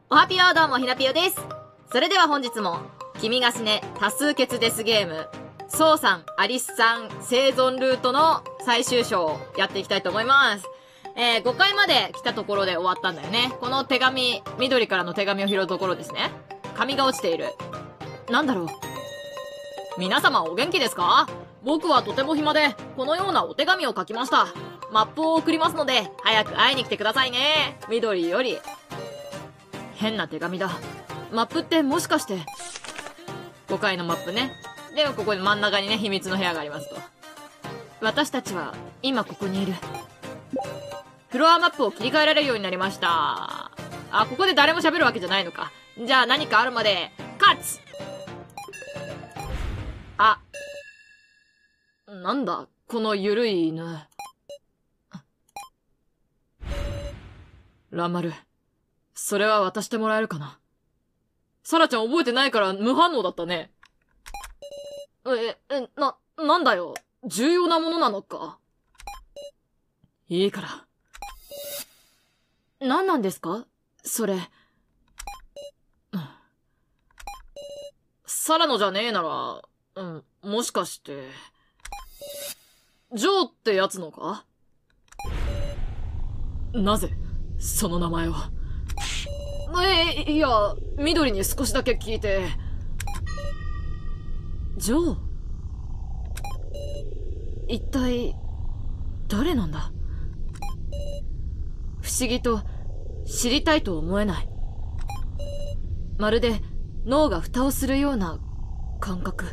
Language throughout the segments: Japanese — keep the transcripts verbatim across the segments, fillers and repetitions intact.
おはぴよ、どうもひなぴよです。それでは本日も君が死ね多数決デスゲーム、ソウさん、アリスさん生存ルートの最終章をやっていきたいと思います。えー、ごかいまで来たところで終わったんだよね。この手紙、緑からの手紙を拾うところですね。紙が落ちている。なんだろう。皆様お元気ですか？僕はとても暇で、このようなお手紙を書きました。マップを送りますので、早く会いに来てくださいね。緑より。変な手紙だ。マップってもしかして。ごかいのマップね。でもここに真ん中にね、秘密の部屋がありますと。私たちは、今ここにいる。フロアマップを切り替えられるようになりました。あ、ここで誰も喋るわけじゃないのか。じゃあ何かあるまで、カッツ！あ。なんだ、このゆるい犬。ランマル。それは渡してもらえるかな。サラちゃん覚えてないから無反応だったね。え、え、な、なんだよ。重要なものなのか。いいから。何なんですかそれ。サラのじゃねえなら、うん、もしかして、ジョーってやつのか？なぜ、その名前を。え、いや、緑に少しだけ聞いて。ジョー？一体、誰なんだ？不思議と、知りたいと思えない。まるで、脳が蓋をするような、感覚。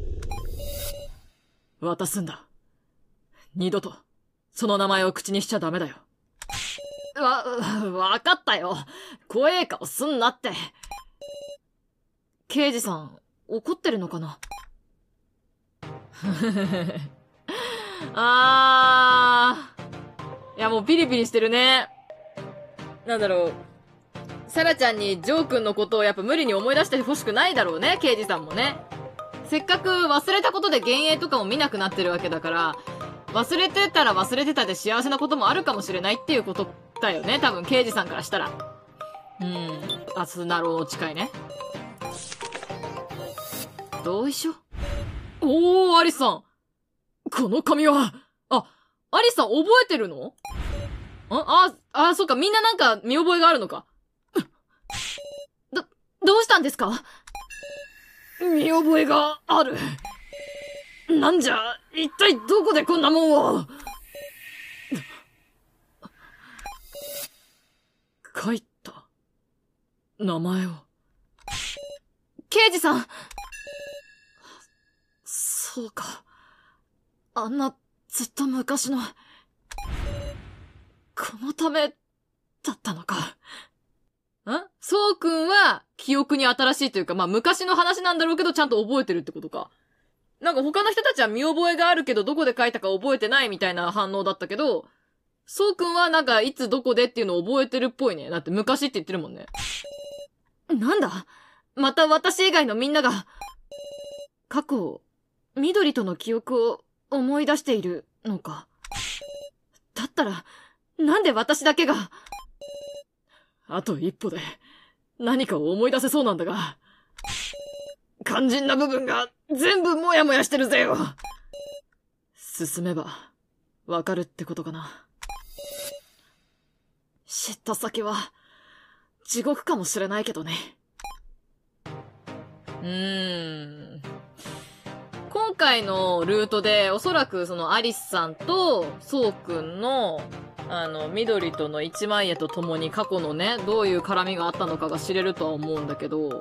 渡すんだ。二度と、その名前を口にしちゃダメだよ。わ、わかったよ。怖え顔すんなって。刑事さん、怒ってるのかな？あー。いやもうピリピリしてるね。なんだろう。サラちゃんにジョー君のことをやっぱ無理に思い出してほしくないだろうね、刑事さんもね。せっかく忘れたことで幻影とかも見なくなってるわけだから、忘れてたら忘れてたで幸せなこともあるかもしれないっていうことだよね、多分刑事さんからしたら。うん。アスナロー近いね。同意書？おー、アリスさん。この紙は、あ、アリスさん覚えてるの？あ、あ、あ、そっか、みんななんか見覚えがあるのか。ど、どうしたんですか？見覚えがある。なんじゃ、一体どこでこんなもんを。書いた。名前を。刑事さん。そうか。あんな、ずっと昔の、このため、だったのか。ん？そうくんは、記憶に新しいというか、まあ昔の話なんだろうけど、ちゃんと覚えてるってことか。なんか他の人たちは見覚えがあるけど、どこで書いたか覚えてないみたいな反応だったけど、そうくんはなんか、いつどこでっていうのを覚えてるっぽいね。だって昔って言ってるもんね。なんだ？また私以外のみんなが、過去、緑との記憶を思い出しているのか。だったら、なんで私だけが。あと一歩で、何かを思い出せそうなんだが、肝心な部分が全部もやもやしてるぜよ。進めば、わかるってことかな。知った先は、地獄かもしれないけどね。うーん。今回のルートで、おそらくそのアリスさんと、ソウくんの、あの、緑との一枚絵とともに過去のね、どういう絡みがあったのかが知れるとは思うんだけど、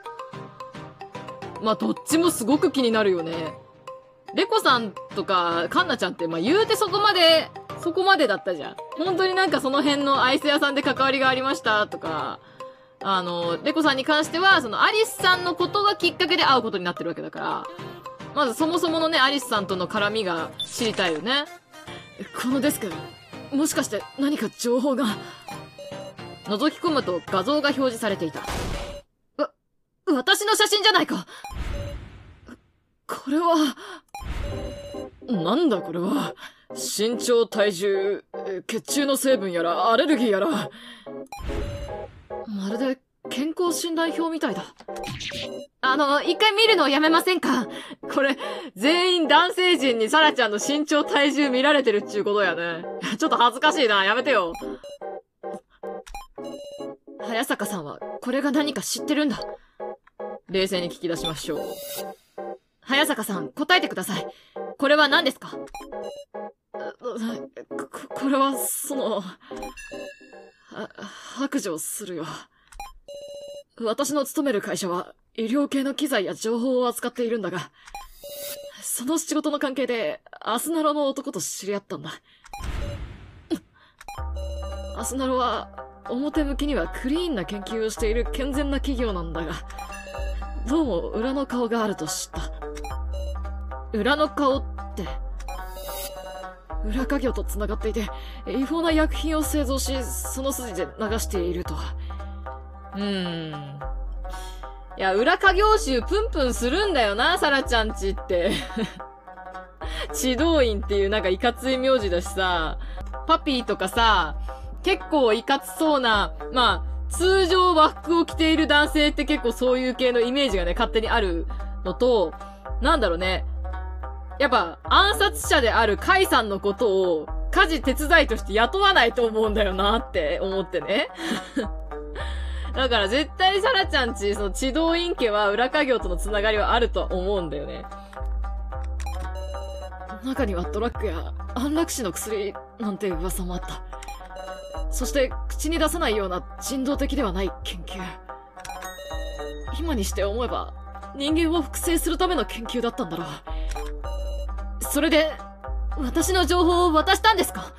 まあ、どっちもすごく気になるよね。レコさんとか、カンナちゃんって、まあ、言うてそこまで、そこまでだったじゃん。本当になんかその辺のアイス屋さんで関わりがありましたとか、あの、レコさんに関しては、そのアリスさんのことがきっかけで会うことになってるわけだから、まずそもそものね、アリスさんとの絡みが知りたいよね。このデスク、もしかして何か情報が。覗き込むと画像が表示されていた。わ、私の写真じゃないか。これは、なんだこれは。身長、体重、血中の成分やら、アレルギーやら。まるで、 健康診断表みたいだ。あの、一回見るのやめませんか？これ、全員男性陣にサラちゃんの身長体重見られてるっちゅうことやね。ちょっと恥ずかしいな。やめてよ。早坂さんは、これが何か知ってるんだ。冷静に聞き出しましょう。早坂さん、答えてください。これは何ですか？こ、これは、その、白状するよ。私の勤める会社は、医療系の機材や情報を扱っているんだが、その仕事の関係で、アスナロの男と知り合ったんだ。アスナロは、表向きにはクリーンな研究をしている健全な企業なんだが、どうも裏の顔があると知った。裏の顔って、裏稼業と繋がっていて、違法な薬品を製造し、その筋で流しているとは。うーん。いや、裏稼業集プンプンするんだよな、サラちゃんちって。指導員っていうなんかいかつい名字だしさ、パピーとかさ、結構いかつそうな、まあ、通常和服を着ている男性って結構そういう系のイメージがね、勝手にあるのと、なんだろうね。やっぱ、暗殺者であるカイさんのことを、家事手伝いとして雇わないと思うんだよなって思ってね。だから絶対サラちゃんち、その、地動員家は裏稼業とのつながりはあるとは思うんだよね。中にはドラッグや安楽死の薬なんて噂もあった。そして口に出さないような人道的ではない研究。今にして思えば人間を複製するための研究だったんだろう。それで私の情報を渡したんですか？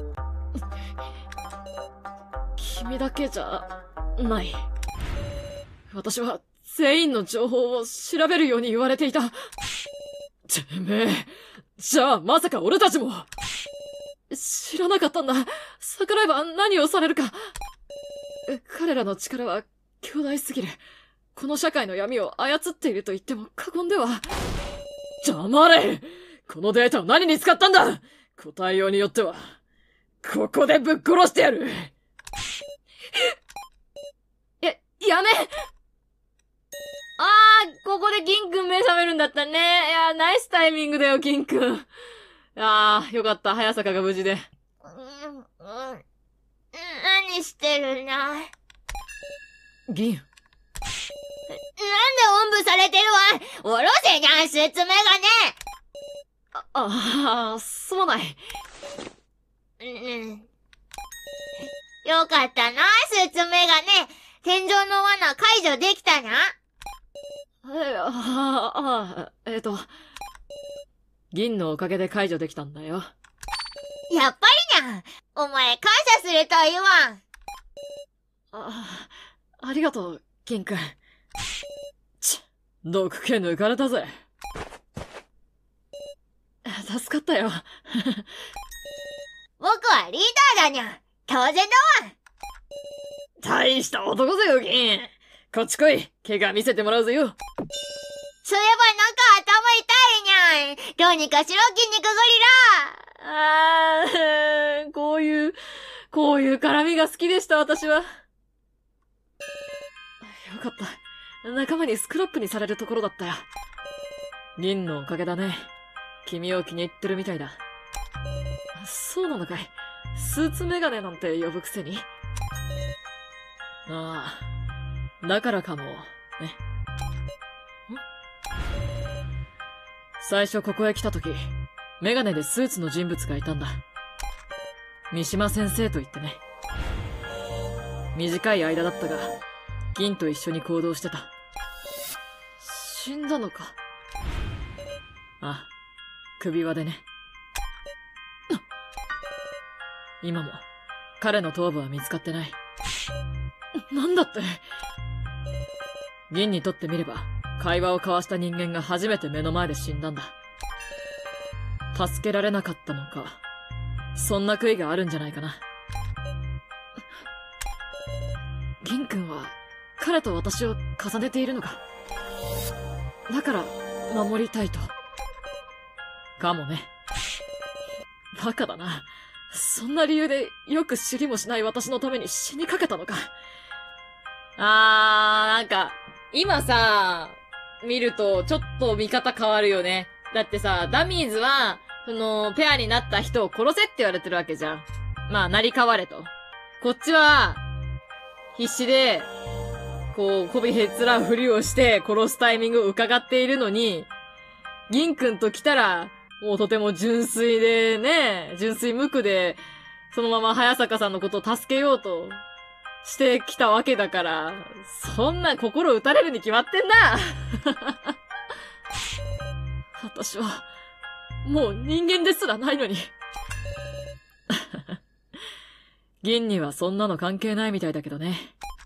君だけじゃない。私は全員の情報を調べるように言われていた。てめえ、じゃあまさか俺たちも。知らなかったんだ。逆らえば何をされるか。彼らの力は強大すぎる。この社会の闇を操っていると言っても過言では。黙れ！このデータを何に使ったんだ！答えようによっては、ここでぶっ殺してやる！や、やめ！あー、ここで銀くん目覚めるんだったね。いや、ナイスタイミングだよ、銀くん。ああ、よかった。早坂が無事で。 うん、うん。何してるの？ 銀。 なんでおんぶされてるわ？おろせにゃん、スーツメガネ！ あ、ああ、すまない。 うん。よかったな、スーツメガネ。天井の罠解除できたな。 え、ああ、えっと、銀のおかげで解除できたんだよ。 やっぱりにゃん。お前感謝するといいわ。 あ、ありがとう、銀くん。ち、毒気抜かれたぜ。助かったよ。 僕はリーダーだにゃん。当然だわ。 大した男ぜよ、銀。こっち来い。怪我見せてもらうぜよ。 そういえばなんか頭痛いにゃん。どうにかしろ、筋肉ゴリラ。 あー、こういう、こういう絡みが好きでした、私は。よかった。仲間にスクラップにされるところだったよ。銀のおかげだね。君を気に入ってるみたいだ。そうなのかい。スーツメガネなんて呼ぶくせに。ああ、だからかも、ね。ん？最初ここへ来た時、メガネでスーツの人物がいたんだ。三島先生と言ってね。短い間だったが、銀と一緒に行動してた。死んだのか。あ、首輪でね。今も、彼の頭部は見つかってない。なんだって。銀にとってみれば、会話を交わした人間が初めて目の前で死んだんだ。助けられなかったのか、そんな悔いがあるんじゃないかな。銀くんは、彼と私を重ねているのか。だから、守りたいと。かもね。バカだな。そんな理由でよく知りもしない私のために死にかけたのか。 あー、なんか、今さ、見ると、ちょっと見方変わるよね。だってさ、ダミーズは、その、ペアになった人を殺せって言われてるわけじゃん。まあ、成り代われと。こっちは、必死で、こう、こびへつらうふりをして殺すタイミングを伺っているのに、銀くんと来たら、もうとても純粋でね、純粋無垢で、そのまま早坂さんのことを助けようとしてきたわけだから、そんな心打たれるに決まってんな私は、もう人間ですらないのに。銀にはそんなの関係ないみたいだけどね。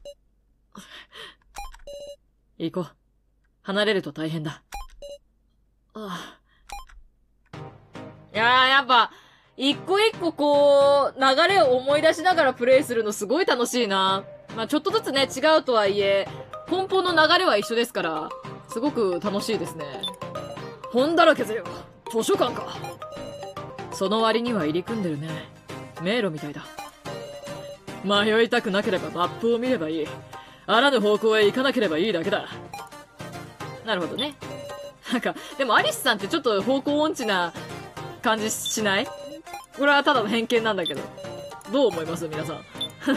行こう。離れると大変だ。ああ。いやー、やっぱ、一個一個こう、流れを思い出しながらプレイするのすごい楽しいな。まあちょっとずつね、違うとはいえ、根本の流れは一緒ですから、すごく楽しいですね。本だらけぜよ。図書館か。その割には入り組んでるね。迷路みたいだ。迷いたくなければマップを見ればいい。あらぬ方向へ行かなければいいだけだ。なるほどね。なんか、でもアリスさんってちょっと方向音痴な感じしない？これはただの偏見なんだけど。どう思います皆さん。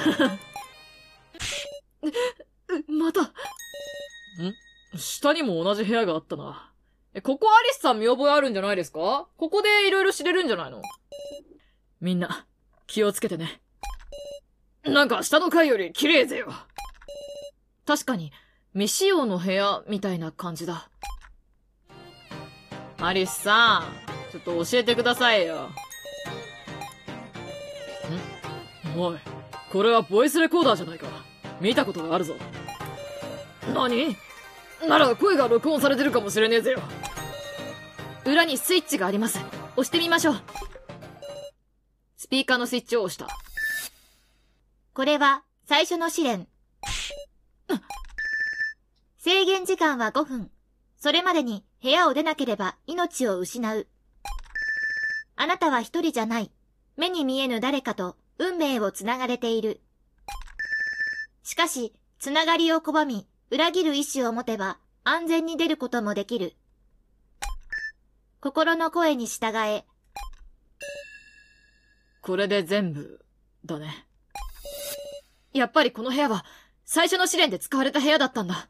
また。ん？下にも同じ部屋があったな。え、ここアリスさん見覚えあるんじゃないですか？ここで色々知れるんじゃないの？みんな、気をつけてね。なんか下の階より綺麗ぜよ。確かに、未使用の部屋みたいな感じだ。アリスさん、ちょっと教えてくださいよ。ん？おい、これはボイスレコーダーじゃないか。見たことがあるぞ。何？なら声が録音されてるかもしれねえぜよ。裏にスイッチがあります。押してみましょう。スピーカーのスイッチを押した。 これは最初の試練。制限時間はごふん。それまでに部屋を出なければ命を失う。あなたは一人じゃない。目に見えぬ誰かと運命をつながれている。しかし、つながりを拒み、裏切る意志を持てば安全に出ることもできる。心の声に従え。 これで全部、だね。やっぱりこの部屋は、最初の試練で使われた部屋だったんだ。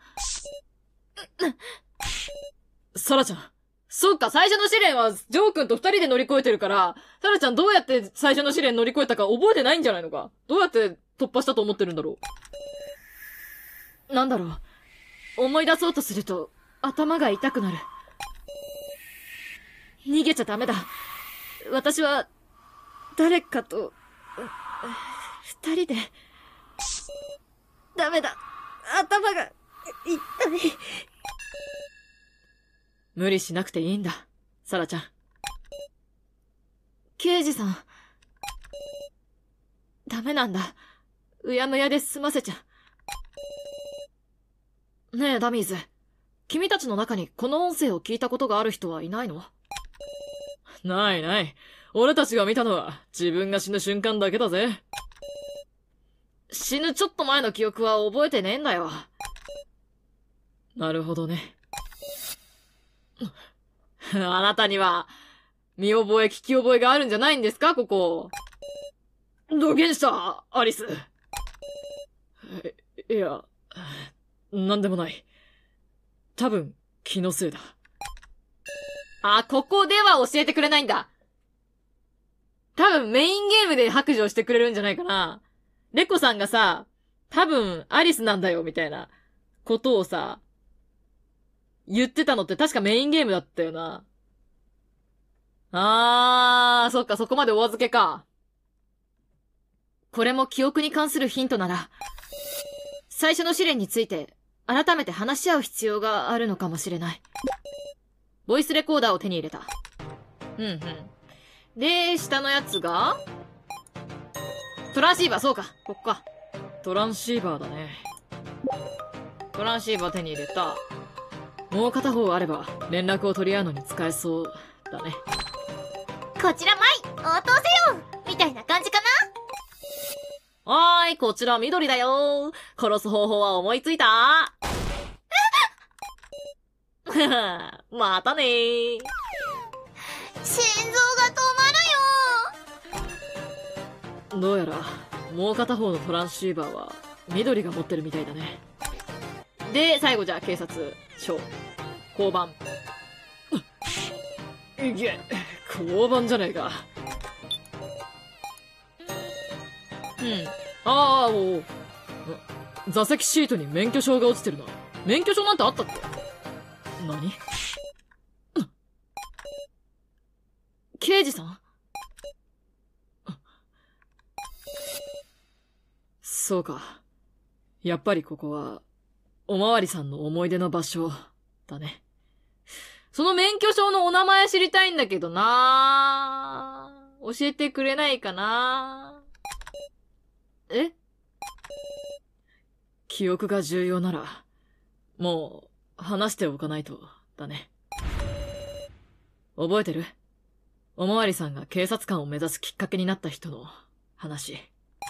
サラちゃん。そうか、最初の試練は、ジョー君と二人で乗り越えてるから、サラちゃんどうやって最初の試練乗り越えたか覚えてないんじゃないのか？どうやって突破したと思ってるんだろう？なんだろう。思い出そうとすると、頭が痛くなる。逃げちゃダメだ。私は、誰かと、二人で、ダメだ。頭が、痛い。無理しなくていいんだ、サラちゃん。刑事さん。ダメなんだ。うやむやで済ませちゃ。ねえ、ダミーズ。君たちの中にこの音声を聞いたことがある人はいないの？ないない。俺たちが見たのは自分が死ぬ瞬間だけだぜ。死ぬちょっと前の記憶は覚えてねえんだよ。なるほどね。あなたには、見覚え聞き覚えがあるんじゃないんですか、ここ。どげんした、アリス。いや、なんでもない。多分、気のせいだ。あ、ここでは教えてくれないんだ。多分メインゲームで白状してくれるんじゃないかな。レコさんがさ、多分アリスなんだよ、みたいなことをさ、言ってたのって確かメインゲームだったよな。あー、そっか、そこまでお預けか。これも記憶に関するヒントなら、最初の試練について改めて話し合う必要があるのかもしれない。ボイスレコーダーを手に入れた。うんうん。で、下のやつがトランシーバー、そうか。ここか。トランシーバーだね。トランシーバー手に入れた。もう片方あれば連絡を取り合うのに使えそうだね。 こちらマイ応答せよみたいな感じかはーい、こちら緑だよ。殺す方法は思いついた？またねー。 心臓が止まるよ。 どうやら、もう片方のトランシーバーは、緑が持ってるみたいだね。で、最後じゃあ警察署、交番。いけ、交番じゃねえか。うん。ああ、おう。座席シートに免許証が落ちてるな。免許証なんてあったっけ？何？刑事さん？そうか。やっぱりここは、おまわりさんの思い出の場所、だね。その免許証のお名前知りたいんだけどなぁ。教えてくれないかなぁ。え？記憶が重要なら、もう、話しておかないと、だね。覚えてる？おまわりさんが警察官を目指すきっかけになった人の話。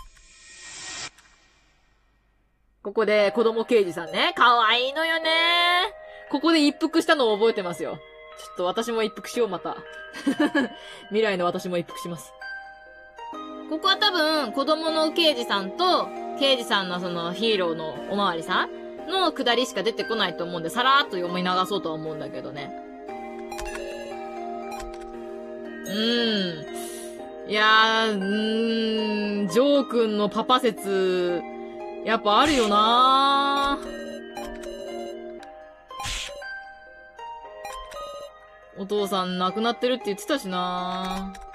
ここで子供刑事さんね。かわいいのよね。ここで一服したのを覚えてますよ。ちょっと私も一服しよう、また。未来の私も一服します。ここは多分、子供の刑事さんと、刑事さんのそのヒーローのおまわりさんの下りしか出てこないと思うんで、さらーっと読み流そうとは思うんだけどね。うーん。いやー、うーん、ジョー君のパパ説、やっぱあるよなー。お父さん亡くなってるって言ってたしなー。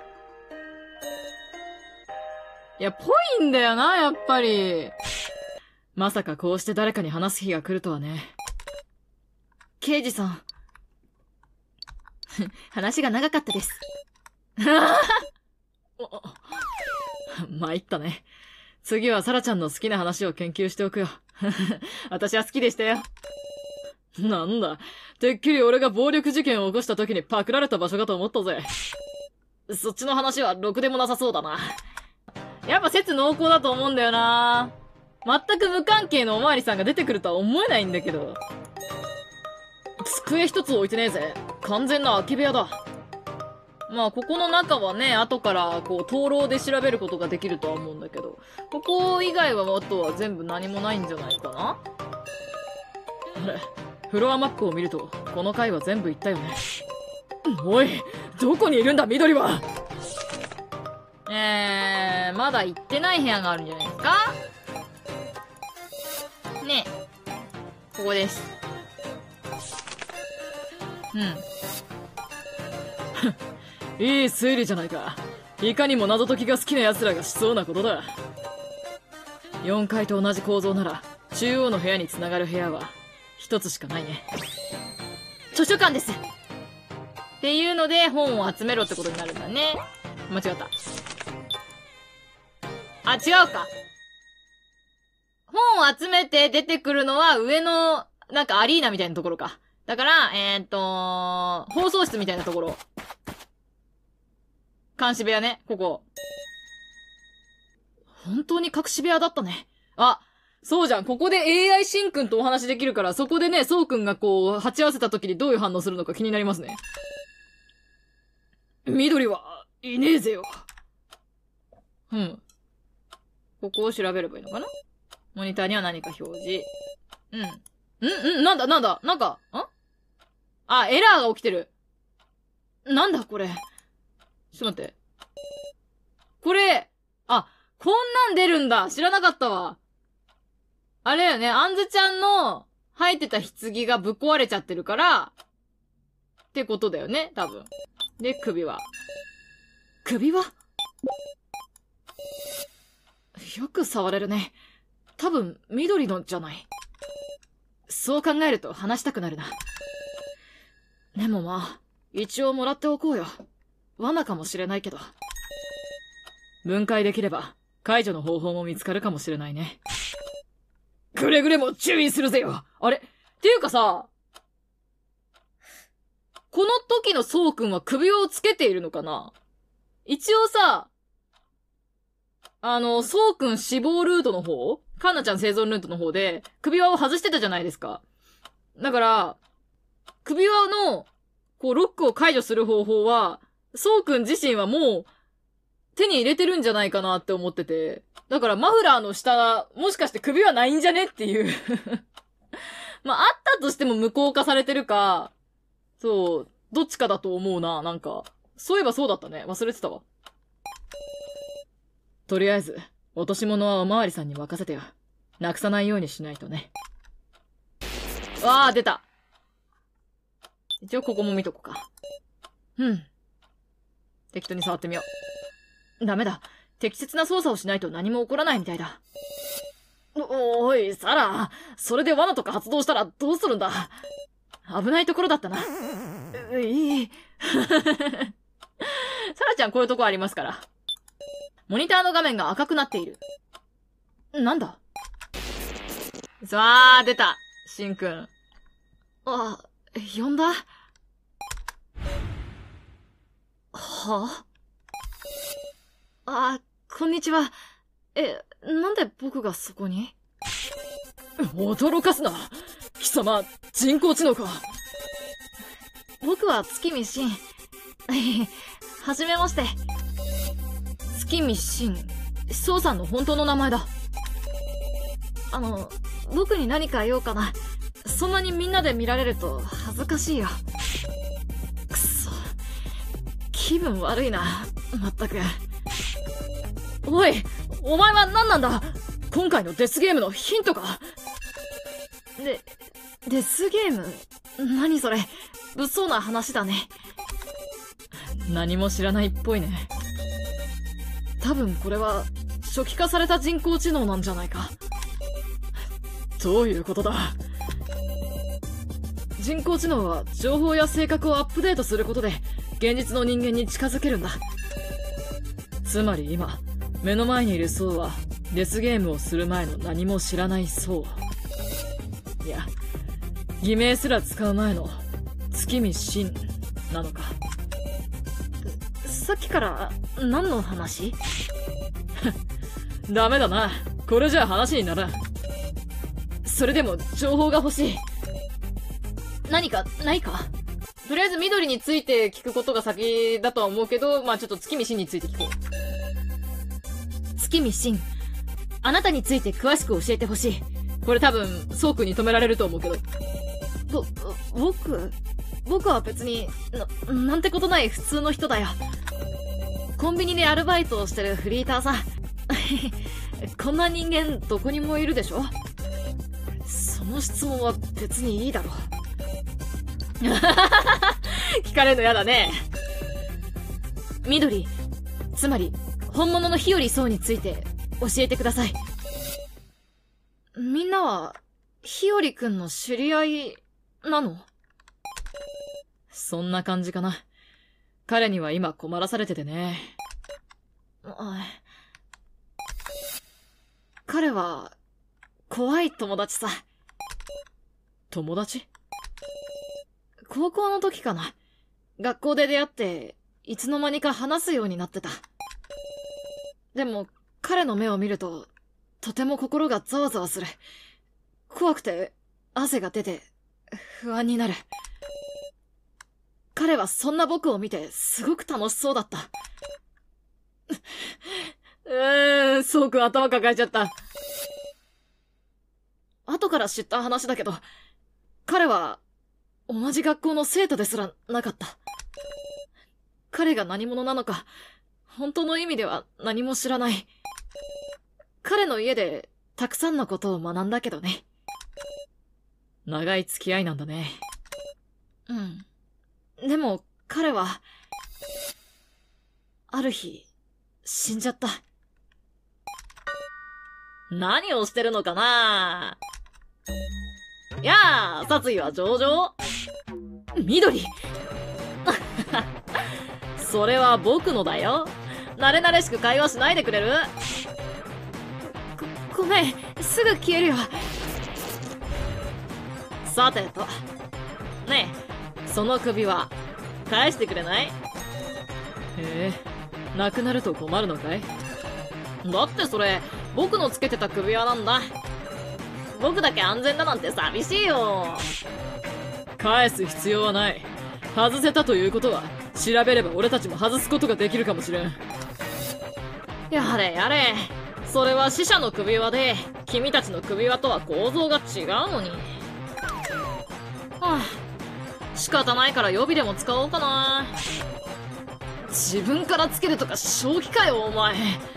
いや、ぽいんだよな、やっぱり。まさかこうして誰かに話す日が来るとはね。刑事さん。話が長かったです。参ったね。次はサラちゃんの好きな話を研究しておくよ。私は好きでしたよ。なんだ、てっきり俺が暴力事件を起こした時にパクられた場所かと思ったぜ。そっちの話はろくでもなさそうだな。やっぱ説濃厚だと思うんだよな。全く無関係のおまわりさんが出てくるとは思えないんだけど。机一つ置いてねえぜ。完全な空き部屋だ。まあ、ここの中はね、後から、こう、灯籠で調べることができるとは思うんだけど、ここ以外は、あとは全部何もないんじゃないかな？あれ、フロアマップを見ると、この階は全部行ったよね。おい、どこにいるんだ、緑は！えー、まだ行ってない部屋があるんじゃないですか？ねえ。ここです。うん。いい推理じゃないか。いかにも謎解きが好きな奴らがしそうなことだ。よんかいと同じ構造なら、中央の部屋に繋がる部屋は、一つしかないね。図書館です。っていうので、本を集めろってことになるんだね。間違った。あ、違うか。本を集めて出てくるのは上の、なんかアリーナみたいなところか。だから、えーっと、放送室みたいなところ。監視部屋ね、ここ。本当に隠し部屋だったね。あ、そうじゃん。ここで エーアイ シンくんとお話できるから、そこでね、そうくんがこう、鉢合わせた時にどういう反応するのか気になりますね。緑はいねえぜよ。うん。ここを調べればいいのかな？モニターには何か表示。うん。んんなんだなんだなんか、んあ、エラーが起きてる。なんだこれ。ちょっと待って。これ、あ、こんなん出るんだ。知らなかったわ。あれよね、あんずちゃんの入ってた棺がぶっ壊れちゃってるから、ってことだよね、多分。で、首輪。首輪？よく触れるね。多分、緑のじゃない。そう考えると話したくなるな。でもまあ、一応もらっておこうよ。罠かもしれないけど。分解できれば、解除の方法も見つかるかもしれないね。くれぐれも注意するぜよ。あれ？っていうかさ、この時のそうくんは首輪をつけているのかな？一応さ、 あの、そうくん死亡ルートの方、カンナちゃん生存ルートの方で、首輪を外してたじゃないですか。だから、首輪の、こう、ロックを解除する方法は、そうくん自身はもう、手に入れてるんじゃないかなって思ってて。だから、マフラーの下、もしかして首輪ないんじゃねっていうまあ、あったとしても無効化されてるか、そう、どっちかだと思うな、なんか。そういえばそうだったね。忘れてたわ。とりあえず、落とし物はおまわりさんに任せてよ。なくさないようにしないとね。わあ、出た。一応ここも見とこうか。うん。適当に触ってみよう。ダメだ。適切な操作をしないと何も起こらないみたいだ。お、おい、サラ。それで罠とか発動したらどうするんだ。危ないところだったな。う、いい。サラちゃんこういうとこありますから。モニターの画面が赤くなっている。なんだ？さあ、出た。シンくん。あ、呼んだ？はあ、こんにちは。え、なんで僕がそこに？驚かすな。貴様、人工知能か。僕は月見シン。はじめまして。月見シン、ソウさんの本当の名前だ。あの、僕に何か言おうかな。そんなにみんなで見られると恥ずかしいよ。くそ。気分悪いな。まったく。おい、お前は何なんだ？今回のデスゲームのヒントか？で、デスゲーム？何それ？物騒な話だね。何も知らないっぽいね。多分これは初期化された人工知能なんじゃないか。どういうことだ？人工知能は情報や性格をアップデートすることで現実の人間に近づけるんだ。つまり今、目の前にいるソウはデスゲームをする前の何も知らないソウ。いや、偽名すら使う前の月見シンなのか。さっきから何の話？ダメだな。これじゃ話にならん。それでも情報が欲しい。何かないか？とりあえず緑について聞くことが先だとは思うけど、まあちょっと月見シンについて聞こう。月見シン、あなたについて詳しく教えてほしい。これ多分、ソウ君に止められると思うけど。ぼ、僕僕は別に、な、なんてことない普通の人だよ。コンビニでアルバイトをしてるフリーターさ。こんな人間どこにもいるでしょ？その質問は別にいいだろう。聞かれるのやだね。緑、つまり本物の日和そうについて教えてください。みんなは日和くんの知り合いなの？そんな感じかな。彼には今困らされててね。彼は怖い友達さ。友達？高校の時かな。学校で出会って、いつの間にか話すようになってた。でも、彼の目を見ると、とても心がざわざわする。怖くて、汗が出て、不安になる。彼はそんな僕を見て、すごく楽しそうだった。うーん、そうくん頭抱えちゃった。後から知った話だけど、彼は、同じ学校の生徒ですらなかった。彼が何者なのか、本当の意味では何も知らない。彼の家でたくさんのことを学んだけどね。長い付き合いなんだね。うん。でも彼は、ある日、死んじゃった。何をしてるのかな？やあ、殺意は上々。緑それは僕のだよ。慣れ慣れしく会話しないでくれる？ご、ごめん、すぐ消えるよ。さてと。ねえ、その首は、返してくれない？へえ、なくなると困るのかい？ だってそれ、僕のつけてた首輪なんだ。僕だけ安全だなんて寂しいよ。 返す必要はない。外せたということは、調べれば俺たちも外すことができるかもしれん。 やれやれ。それは死者の首輪で、君たちの首輪とは構造が違うのに。はあ、仕方ないから予備でも使おうかな。自分からつけるとか正気かよ、お前。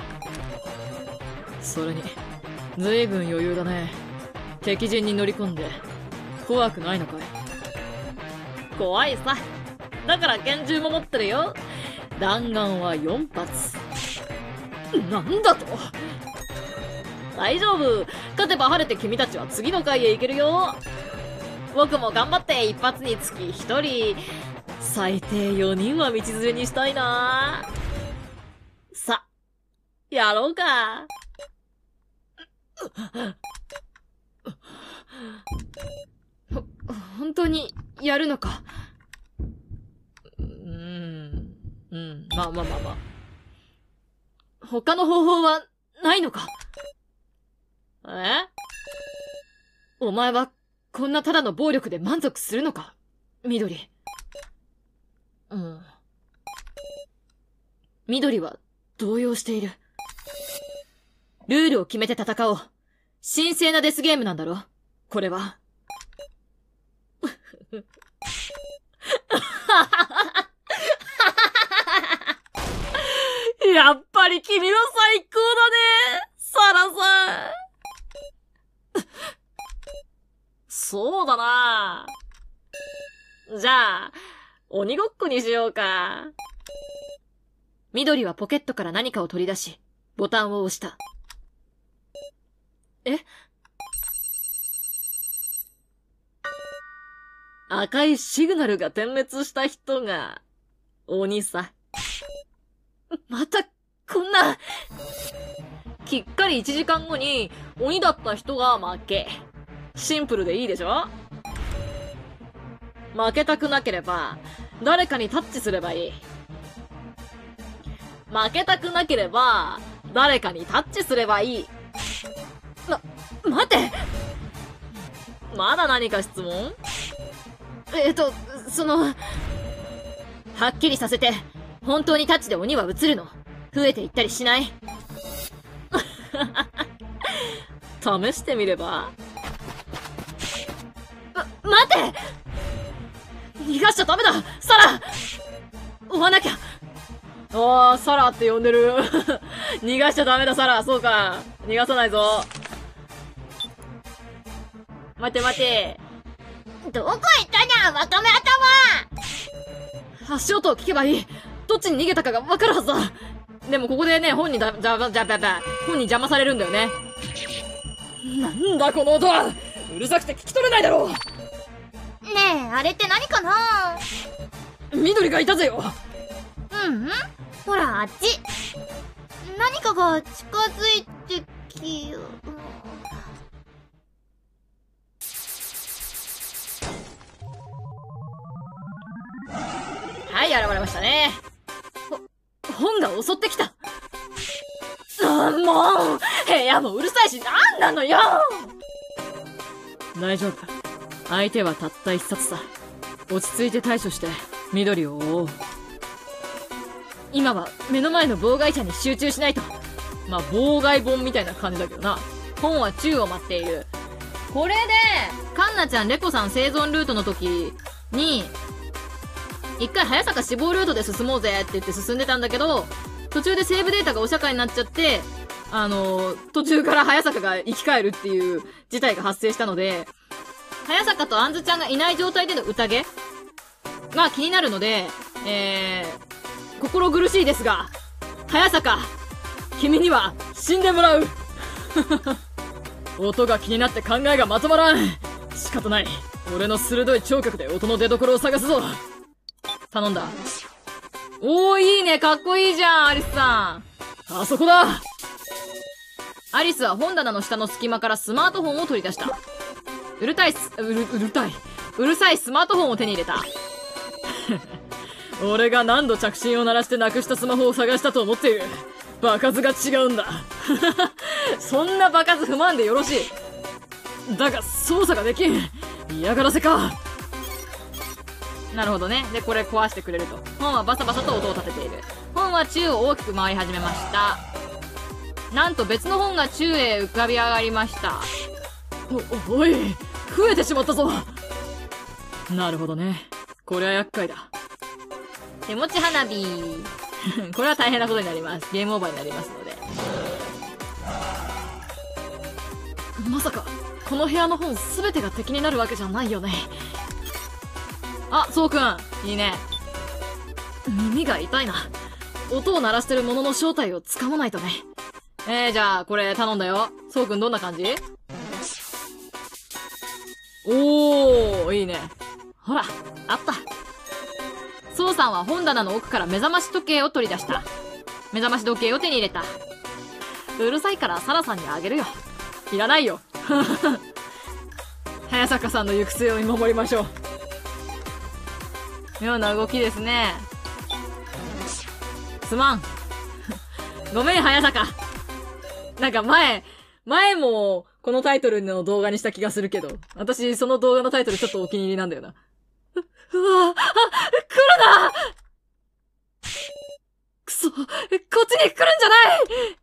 それに、ずいぶん余裕だね。敵陣に乗り込んで、怖くないのかい？ 怖いさ。だから拳銃も持ってるよ。弾丸はよん発。なんだと？大丈夫。勝てば晴れて君たちは次の回へ行けるよ。僕も頑張って一発につき一人、最低よにんは道連れにしたいな。さ、やろうか。 ほ、本当にやるのか？ うーん、うん、まあまあまあまあ。 他の方法はないのか？ え？ お前はこんなただの暴力で満足するのか？緑。 うん。 緑は動揺している。ルールを決めて戦おう。神聖なデスゲームなんだろ？これは。 やっぱり君は最高だね、サラさん。そうだな。じゃあ、鬼ごっこにしようか。 緑はポケットから何かを取り出し、ボタンを押した。え？ 赤いシグナルが点滅した人が、鬼さ。 また、こんな。 きっかりいちじかんごに、鬼だった人が負け。シンプルでいいでしょ？負けたくなければ、誰かにタッチすればいい。負けたくなければ、誰かにタッチすればいい。 ま、待て！ まだ何か質問？ えっと、その、はっきりさせて、本当にタッチで鬼は映るの？増えていったりしない？ 試してみれば？ ま、待て！逃がしちゃダメだ！サラ！追わなきゃ！ おー、サラって呼んでる。逃がしちゃダメだ、サラ。そうか。逃がさないぞ。待て待て。 どこ行ったにゃ、わかめ頭！ 足音を聞けばいい。どっちに逃げたかがわかるはずだ。でもここでね、本にだ、じゃば、じゃば、じゃ本に邪魔されるんだよね。なんだこの音は！うるさくて聞き取れないだろう！ ねえ、あれって何かな？ 緑がいたぜよ！ うんうん。ほら、あっち。何かが近づいてきよ。 はい、現れましたね。 ほ、本が襲ってきた。 あ、もう部屋もうるさいし、なんなのよ！ 大丈夫。相手はたった一冊さ。落ち着いて対処して、緑を追おう。 今は目の前の妨害者に集中しないと。まあ、妨害本みたいな感じだけどな。本は宙を待っている。これで、カンナちゃん、レコさん生存ルートの時に、一回早坂死亡ルートで進もうぜって言って進んでたんだけど、途中でセーブデータがお釈迦になっちゃって、あのー、途中から早坂が生き返るっていう事態が発生したので、早坂とあんずちゃんがいない状態での宴が気になるので、えー、心苦しいですが、早坂、君には死んでもらう。 音が気になって考えがまとまらん。仕方ない。俺の鋭い聴覚で音の出所を探すぞ。 頼んだ。おー、いいね。かっこいいじゃん、アリスさん。 あそこだ！ アリスは本棚の下の隙間からスマートフォンを取り出した。うるたいす、うる、うるたい。うるさいスマートフォンを手に入れた。 俺が何度着信を鳴らしてなくしたスマホを探したと思っている。場数が違うんだ。 そんな場数不満でよろしい。だが、操作ができん。嫌がらせか。 なるほどね。で、これ壊してくれると。本はバサバサと音を立てている。本は宙を大きく回り始めました。なんと別の本が宙へ浮かび上がりました。 お、おい、増えてしまったぞ。なるほどね。これは厄介だ。 手持ち花火。これは大変なことになります。ゲームオーバーになりますので。 まさか、この部屋の本すべてが敵になるわけじゃないよね。 あ、そうくん。いいね。 耳が痛いな。音を鳴らしてるものの正体をつかまないとね。 えー、じゃあ、これ頼んだよ。そうくんどんな感じ？おー、いいね。ほら、あった。そうさんは本棚の奥から目覚まし時計を取り出した。目覚まし時計を手に入れた。うるさいからサラさんにあげるよ。 いらないよ。早坂さんの行く末を見守りましょう。妙な動きですね。すまん。 ごめん、早坂。なんか前、前もこのタイトルの動画にした気がするけど、私その動画のタイトルちょっとお気に入りなんだよな。う、うわぁ、あ、来るな！くそ、こっちに来るんじゃない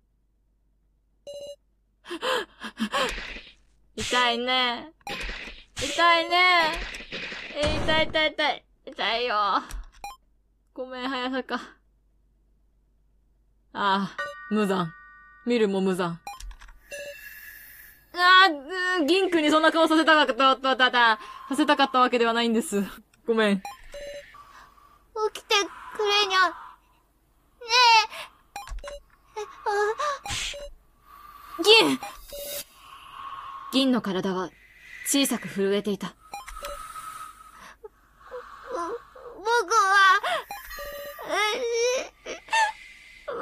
痛いね。痛いね。え、痛い痛い痛い。痛いよ。ごめん、早坂。 ああ、無残。見るも無残。 あー、銀区にそんな顔させたかった、た、た、た、させたかったわけではないんです。 ごめん。 起きてくれにゃ。ねえ。銀銀の体は小さく震えていた。 僕は、守れないじゃ、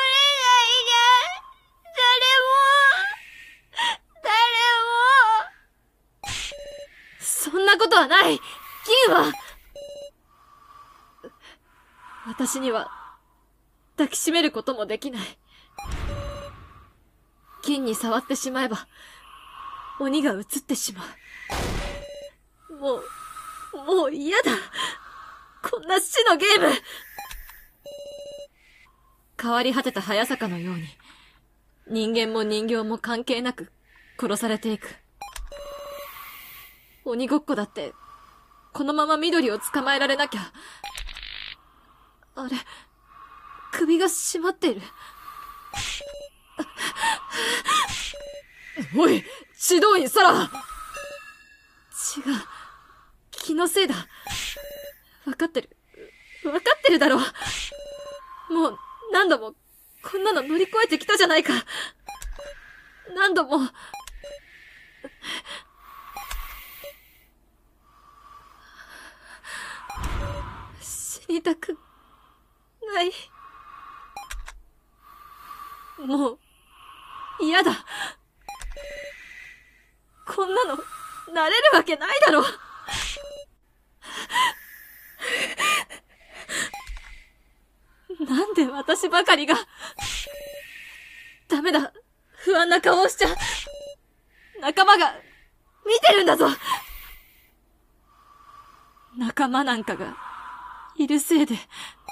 誰も、誰も。 そんなことはない。銀は、私には抱きしめることもできない。銀に触ってしまえば、鬼が映ってしまう。もう、もう嫌だ。こんな死のゲーム。変わり果てた早坂のように、人間も人形も関係なく殺されていく。鬼ごっこだって、このまま緑を捕まえられなきゃ。あれ、首が締まっている。 おい、指導員サラ！ 違う。気のせいだ。わかってる。わかってるだろう。もう、何度も、こんなの乗り越えてきたじゃないか。何度も。死にたく、ない。もう、嫌だ。こんなの、なれるわけないだろ。なんで私ばかりが。ダメだ。不安な顔をしちゃ。仲間が、見てるんだぞ。仲間なんかが、いるせいで。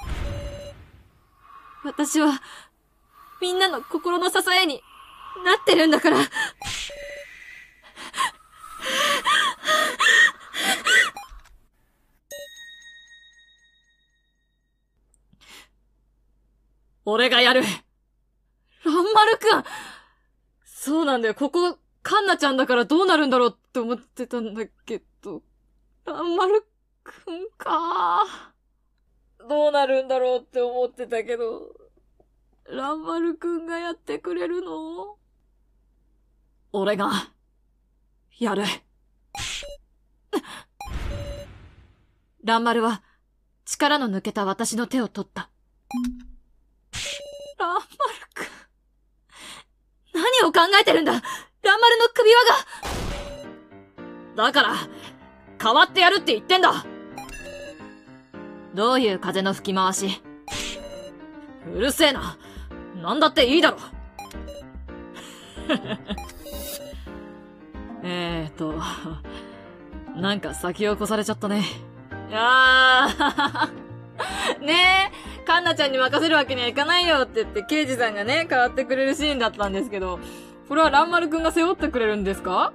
私は、みんなの心の支えになってるんだから。 俺がやる。 蘭丸くん。 そうなんだよ。ここ、カンナちゃんだからどうなるんだろうって思ってたんだけど。蘭丸くんか。どうなるんだろうって思ってたけど。蘭丸くんがやってくれるの？俺が、やる。 蘭丸は、力の抜けた私の手を取った。蘭丸くん。何を考えてるんだ！蘭丸の首輪が！ だから、変わってやるって言ってんだ！ どういう風の吹き回し？ うるせえな。なんだっていいだろ。 えーと、なんか先を越されちゃったね。いやー、ねえ、カンナちゃんに任せるわけにはいかないよって言って、刑事さんがね、変わってくれるシーンだったんですけど、これはランマルくんが背負ってくれるんですか？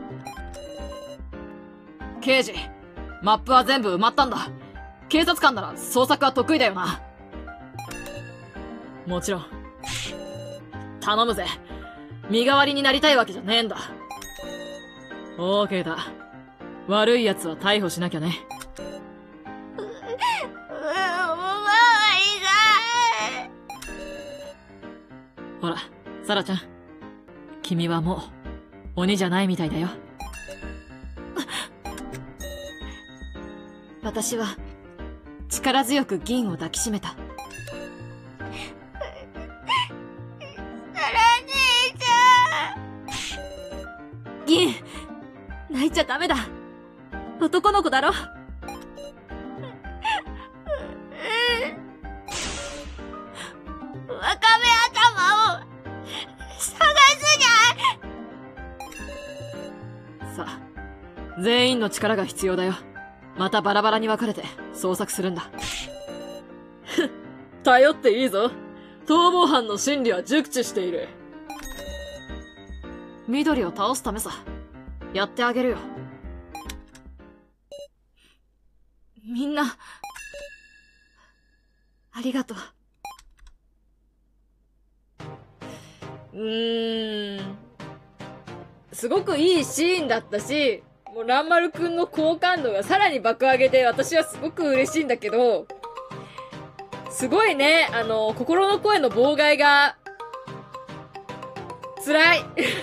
刑事、マップは全部埋まったんだ。警察官なら捜索は得意だよな。もちろん。頼むぜ。身代わりになりたいわけじゃねえんだ。オーケーだ。悪い奴は逮捕しなきゃね。 う、う、おまわりだ。 ほら、サラちゃん。君はもう、鬼じゃないみたいだよ。私は、力強く銀を抱きしめた。 サラ姉ちゃん。 銀、泣いちゃダメだ。男の子だろ。 わかめ頭を探すにゃい。 さあ、全員の力が必要だよ。またバラバラに分かれて捜索するんだ。頼っていいぞ。逃亡犯の心理は熟知している。緑を倒すためさ。やってあげるよ。みんな、ありがとう。うーん。すごくいいシーンだったし、もうランマルくんの好感度がさらに爆上げで、私はすごく嬉しいんだけど、すごいね、あの、心の声の妨害が、辛い。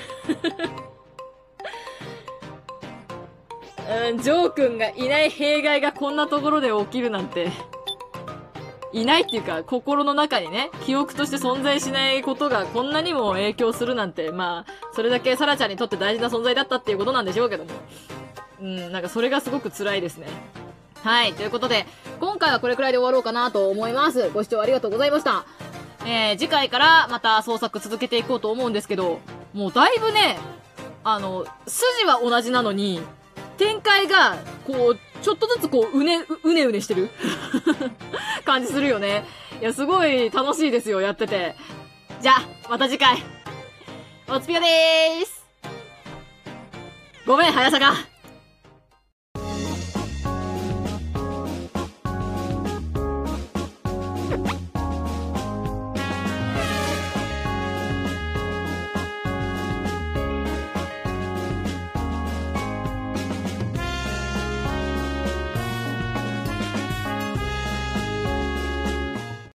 うん、ジョー君がいない弊害がこんなところで起きるなんて。いないっていうか、心の中にね、記憶として存在しないことがこんなにも影響するなんて、まあ、それだけサラちゃんにとって大事な存在だったっていうことなんでしょうけども。うん、なんかそれがすごく辛いですね。はい、ということで、今回はこれくらいで終わろうかなと思います。ご視聴ありがとうございました。えー、次回からまた創作続けていこうと思うんですけど、もうだいぶね、あの、筋は同じなのに、展開が、こう、ちょっとずつこう、うね、う、うねうねしてる感じするよね。いや、すごい楽しいですよ、やってて。じゃあ、また次回。おつぴよでーす。ごめん、早さが。